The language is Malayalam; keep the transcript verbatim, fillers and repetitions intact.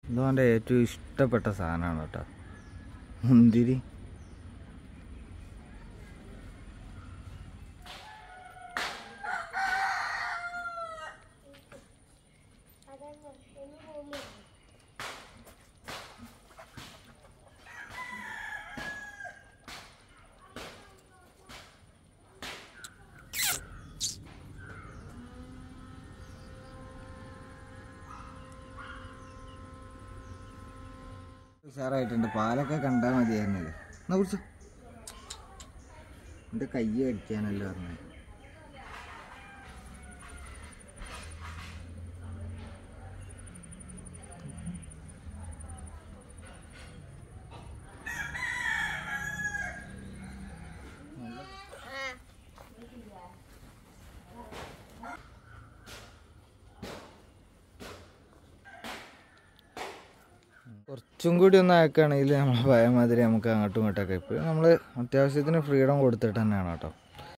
ഇതും എൻ്റെ ഏറ്റവും ഇഷ്ടപ്പെട്ട സാധനമാണ് കേട്ടോ, മുന്തിരി. ഉഷാറായിട്ടുണ്ട്. പാലൊക്കെ കണ്ടാൽ മതിയായിരുന്നില്ലേ. എന്നാ കുറിച്ച് എൻ്റെ കൈ അടിക്കാനല്ലോ പറഞ്ഞത്. കുറച്ചും കൂടി ഒന്ന് ആക്കുകയാണെങ്കിൽ നമ്മൾ പഴയ മാതിരി നമുക്ക് അങ്ങോട്ടും ഇങ്ങോട്ടൊക്കെ ഇപ്പോൾ നമ്മൾ അത്യാവശ്യത്തിന് ഫ്രീഡം കൊടുത്തിട്ട് തന്നെയാണ് കേട്ടോ.